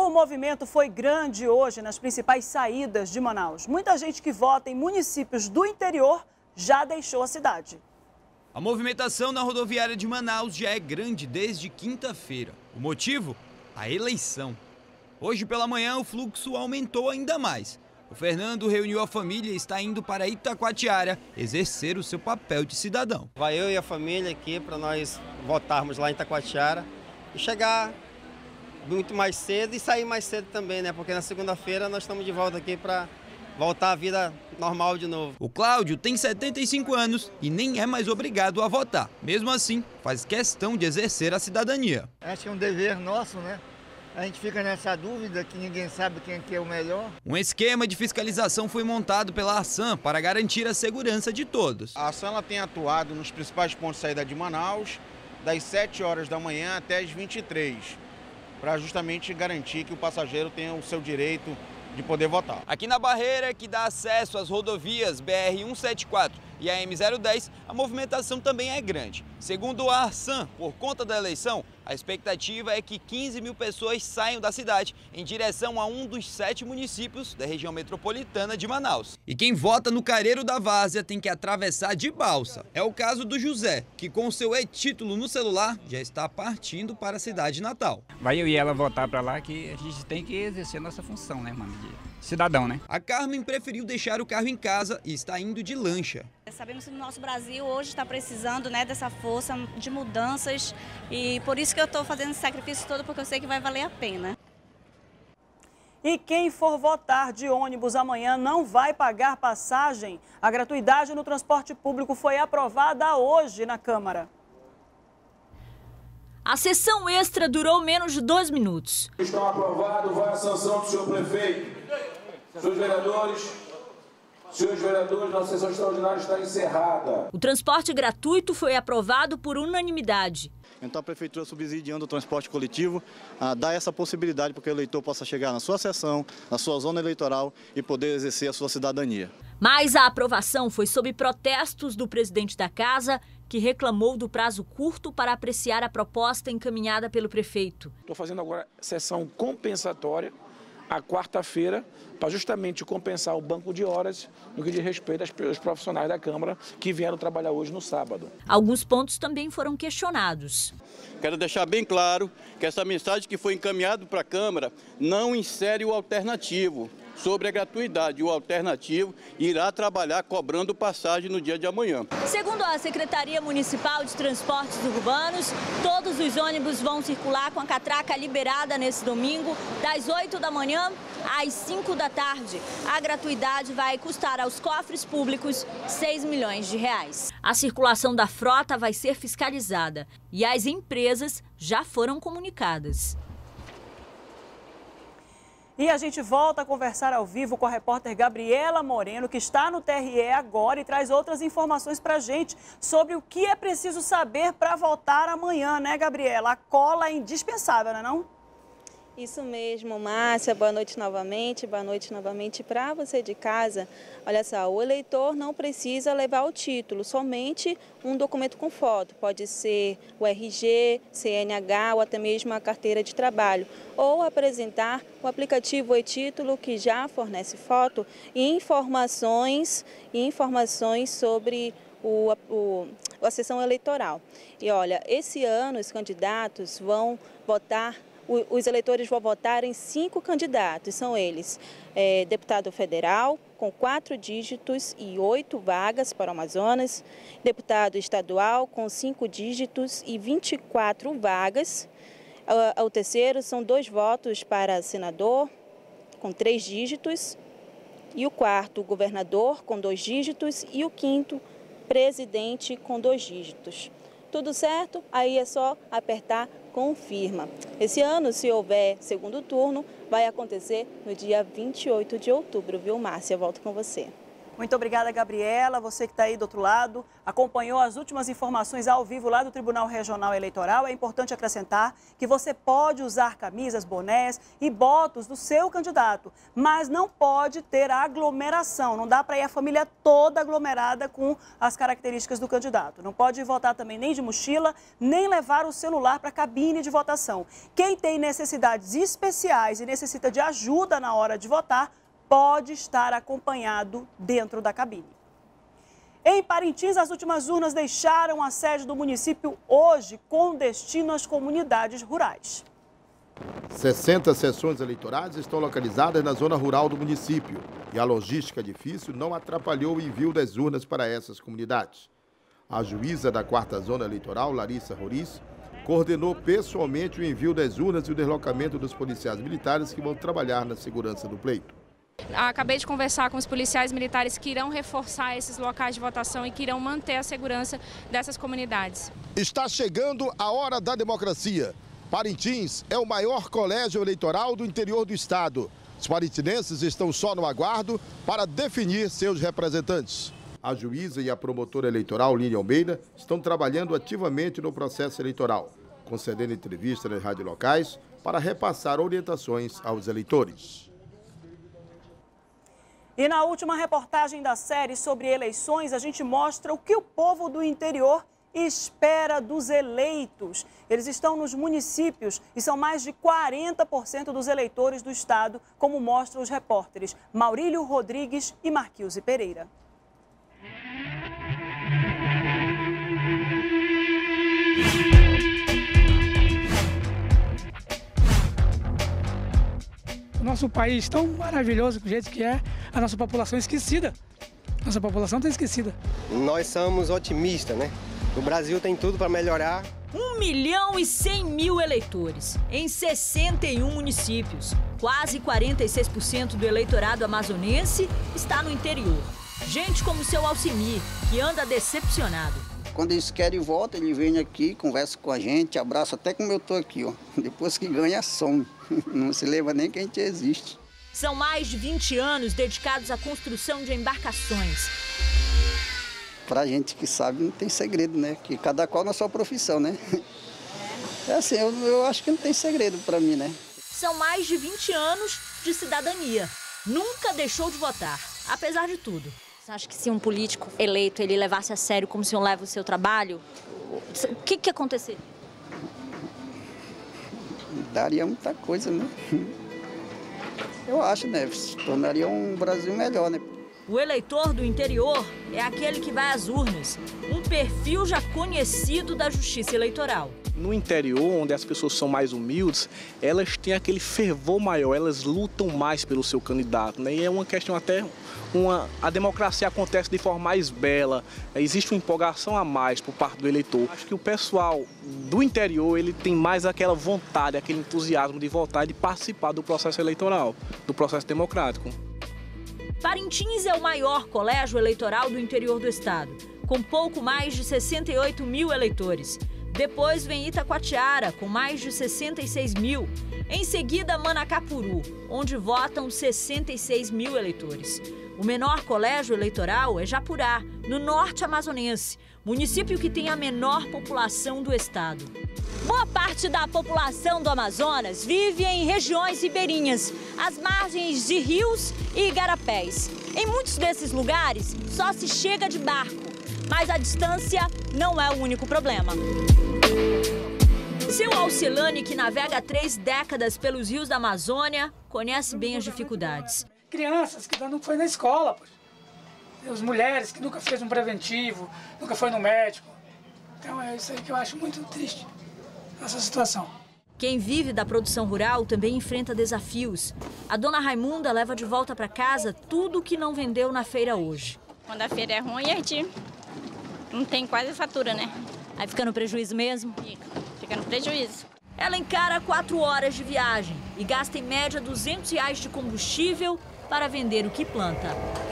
o movimento foi grande hoje nas principais saídas de Manaus. Muita gente que vota em municípios do interior já deixou a cidade. A movimentação na rodoviária de Manaus já é grande desde quinta-feira. O motivo? A eleição. Hoje pela manhã o fluxo aumentou ainda mais. O Fernando reuniu a família e está indo para Itacoatiara exercer o seu papel de cidadão. Vai eu e a família aqui para nós votarmos lá em Itacoatiara e chegar muito mais cedo e sair mais cedo também, né? Porque na segunda-feira nós estamos de volta aqui para voltar à vida normal de novo. O Cláudio tem 75 anos e nem é mais obrigado a votar. Mesmo assim, faz questão de exercer a cidadania. Acho que é um dever nosso, né? A gente fica nessa dúvida que ninguém sabe quem que é o melhor. Um esquema de fiscalização foi montado pela Arsan para garantir a segurança de todos. A Arsan ela tem atuado nos principais pontos de saída de Manaus, das 7 horas da manhã até as 23, para justamente garantir que o passageiro tenha o seu direito de poder votar. Aqui na barreira que dá acesso às rodovias BR-174 e a M010, a movimentação também é grande. Segundo a Arsan, por conta da eleição, a expectativa é que 15 mil pessoas saiam da cidade em direção a um dos 7 municípios da região metropolitana de Manaus. E quem vota no Careiro da Várzea tem que atravessar de balsa. É o caso do José, que com seu e-título no celular já está partindo para a cidade natal. Vai eu e ela votar para lá que a gente tem que exercer nossa função, né, mano, de cidadão, né? A Carmen preferiu deixar o carro em casa e está indo de lancha. Sabemos que o nosso Brasil hoje está precisando, né, dessa força de mudanças e por isso que eu estou fazendo esse sacrifício todo, porque eu sei que vai valer a pena. E quem for votar de ônibus amanhã não vai pagar passagem. A gratuidade no transporte público foi aprovada hoje na Câmara. A sessão extra durou menos de 2 minutos. Estão aprovados, vai a sanção do senhor prefeito. Senhores vereadores, nossa sessão extraordinária está encerrada. O transporte gratuito foi aprovado por unanimidade. Então a Prefeitura, subsidiando o transporte coletivo, dá essa possibilidade para que o eleitor possa chegar na sua sessão, na sua zona eleitoral e poder exercer a sua cidadania. Mas a aprovação foi sob protestos do presidente da Casa, que reclamou do prazo curto para apreciar a proposta encaminhada pelo prefeito. Estou fazendo agora sessão compensatória, a quarta-feira, para justamente compensar o banco de horas no que diz respeito aos profissionais da Câmara que vieram trabalhar hoje no sábado. Alguns pontos também foram questionados. Quero deixar bem claro que essa mensagem que foi encaminhada para a Câmara não insere o alternativo sobre a gratuidade. O alternativo irá trabalhar cobrando passagem no dia de amanhã. Segundo a Secretaria Municipal de Transportes Urbanos, todos os ônibus vão circular com a catraca liberada nesse domingo, das 8 da manhã às 5 da tarde. A gratuidade vai custar aos cofres públicos R$6 milhões. A circulação da frota vai ser fiscalizada e as empresas já foram comunicadas. E a gente volta a conversar ao vivo com a repórter Gabriela Moreno, que está no TRE agora e traz outras informações para a gente sobre o que é preciso saber para votar amanhã, né, Gabriela? A cola é indispensável, não é não? Isso mesmo, Márcia. Boa noite novamente para você de casa. Olha só, o eleitor não precisa levar o título, somente um documento com foto. Pode ser o RG, CNH ou até mesmo a carteira de trabalho. Ou apresentar o aplicativo e-título, que já fornece foto e informações sobre a sessão eleitoral. E olha, esse ano os candidatos vão votar. Os eleitores vão votar em 5 candidatos, são eles: deputado federal, com 4 dígitos e 8 vagas para o Amazonas, deputado estadual, com 5 dígitos e 24 vagas. O terceiro são 2 votos para senador, com 3 dígitos, e o quarto, governador, com 2 dígitos, e o quinto, presidente, com 2 dígitos. Tudo certo? Aí é só apertar confirma. Esse ano, se houver segundo turno, vai acontecer no dia 28 de outubro, viu, Márcia? Volto com você. Muito obrigada, Gabriela. Você que está aí do outro lado, acompanhou as últimas informações ao vivo lá do Tribunal Regional Eleitoral. É importante acrescentar que você pode usar camisas, bonés e botos do seu candidato, mas não pode ter aglomeração. Não dá para ir a família toda aglomerada com as características do candidato. Não pode votar também nem de mochila, nem levar o celular para a cabine de votação. Quem tem necessidades especiais e necessita de ajuda na hora de votar, pode estar acompanhado dentro da cabine. Em Parintins, as últimas urnas deixaram a sede do município hoje, com destino às comunidades rurais. 60 sessões eleitorais estão localizadas na zona rural do município e a logística difícil não atrapalhou o envio das urnas para essas comunidades. A juíza da 4ª Zona Eleitoral, Larissa Roriz, coordenou pessoalmente o envio das urnas e o deslocamento dos policiais militares que vão trabalhar na segurança do pleito. Acabei de conversar com os policiais militares que irão reforçar esses locais de votação e que irão manter a segurança dessas comunidades. Está chegando a hora da democracia. Parintins é o maior colégio eleitoral do interior do estado. Os parintinenses estão só no aguardo para definir seus representantes. A juíza e a promotora eleitoral, Línia Almeida, estão trabalhando ativamente no processo eleitoral, concedendo entrevistas nas rádios locais para repassar orientações aos eleitores. E na última reportagem da série sobre eleições, a gente mostra o que o povo do interior espera dos eleitos. Eles estão nos municípios e são mais de 40% dos eleitores do estado, como mostram os repórteres Maurílio Rodrigues e Marquilze Pereira. O nosso país tão maravilhoso do jeito que é, a nossa população esquecida. Nossa população está esquecida. Nós somos otimistas, né? O Brasil tem tudo para melhorar. 1.100.000 eleitores em 61 municípios. Quase 46% do eleitorado amazonense está no interior. Gente como o seu Alcimir, que anda decepcionado. Quando eles querem voto, ele vem aqui, conversa com a gente, abraça até como eu estou aqui, ó. Depois que ganha, some. Não se lembra nem que a gente existe. São mais de 20 anos dedicados à construção de embarcações. Pra gente que sabe, não tem segredo, né? Que cada qual na sua profissão, né? É assim, eu acho que não tem segredo para mim, né? São mais de 20 anos de cidadania. Nunca deixou de votar, apesar de tudo. Você acha que se um político eleito ele levasse a sério como o senhor leva o seu trabalho, o que aconteceria? Daria muita coisa, né? Eu acho, né? Se tornaria um Brasil melhor, né? O eleitor do interior é aquele que vai às urnas, um perfil já conhecido da Justiça Eleitoral. No interior, onde as pessoas são mais humildes, elas têm aquele fervor maior, elas lutam mais pelo seu candidato, né? E é uma questão até, a democracia acontece de forma mais bela, existe uma empolgação a mais por parte do eleitor. Acho que o pessoal do interior, ele tem mais aquela vontade, aquele entusiasmo de votar e de participar do processo eleitoral, do processo democrático. Parintins é o maior colégio eleitoral do interior do estado, com pouco mais de 68.000 eleitores. Depois vem Itacoatiara, com mais de 66.000. Em seguida, Manacapuru, onde votam 66.000 eleitores. O menor colégio eleitoral é Japurá, no norte amazonense, município que tem a menor população do estado. Boa parte da população do Amazonas vive em regiões ribeirinhas, às margens de rios e igarapés. Em muitos desses lugares, só se chega de barco, mas a distância não é o único problema. Seu Alcilane, que navega há 3 décadas pelos rios da Amazônia, conhece bem as dificuldades. Crianças que nunca foi na escola, as mulheres que nunca fez um preventivo, nunca foi no médico. Então é isso aí que eu acho muito triste, essa situação. Quem vive da produção rural também enfrenta desafios. A dona Raimunda leva de volta para casa tudo o que não vendeu na feira hoje. Quando a feira é ruim, a gente não tem quase fatura, né? Aí fica no prejuízo mesmo? Fica no prejuízo. Ela encara 4 horas de viagem e gasta em média R$200 de combustível para vender o que planta.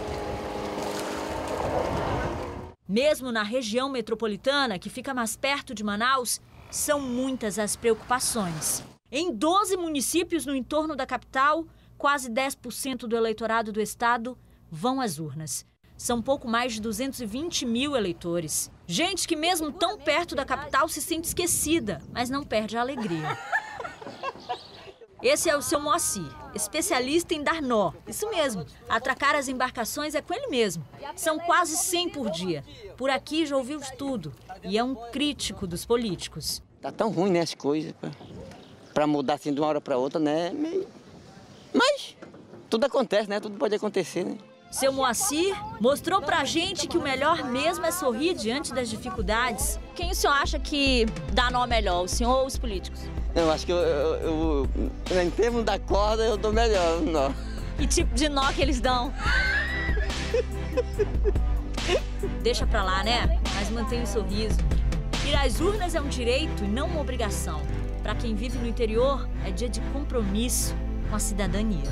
Mesmo na região metropolitana, que fica mais perto de Manaus, são muitas as preocupações. Em 12 municípios no entorno da capital, quase 10% do eleitorado do estado vão às urnas. São pouco mais de 220 mil eleitores. Gente que mesmo tão perto da capital se sente esquecida, mas não perde a alegria. Esse é o seu Moacir, especialista em dar nó. Isso mesmo, atracar as embarcações é com ele mesmo. São quase 100 por dia. Por aqui já ouviu de tudo e é um crítico dos políticos. Tá tão ruim, né, as coisas, para mudar assim de uma hora para outra, né? Mas tudo acontece, né? Tudo pode acontecer, né? Seu Moacir mostrou pra gente que o melhor mesmo é sorrir diante das dificuldades. Quem o senhor acha que dá nó melhor, o senhor ou os políticos? Eu acho que em termos da corda, eu dou melhor o nó. Que tipo de nó que eles dão? Deixa pra lá, né? Mas mantém o sorriso. Ir às urnas é um direito e não uma obrigação. Pra quem vive no interior, é dia de compromisso com a cidadania.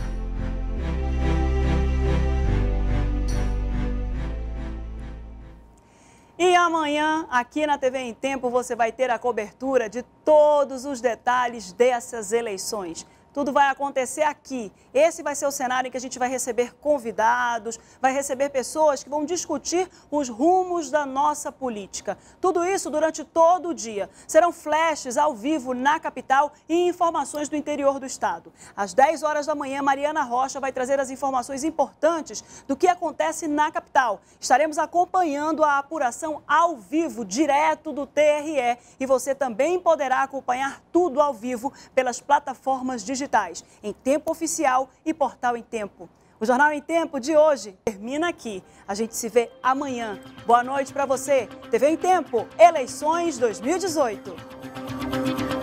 E amanhã, aqui na TV em Tempo, você vai ter a cobertura de todos os detalhes dessas eleições. Tudo vai acontecer aqui. Esse vai ser o cenário em que a gente vai receber convidados, vai receber pessoas que vão discutir os rumos da nossa política. Tudo isso durante todo o dia. Serão flashes ao vivo na capital e informações do interior do estado. Às 10 horas da manhã, Mariana Rocha vai trazer as informações importantes do que acontece na capital. Estaremos acompanhando a apuração ao vivo, direto do TRE. E você também poderá acompanhar tudo ao vivo pelas plataformas digitais, em Tempo Oficial e Portal em Tempo. O Jornal em Tempo de hoje termina aqui. A gente se vê amanhã. Boa noite para você. TV em Tempo, eleições 2018.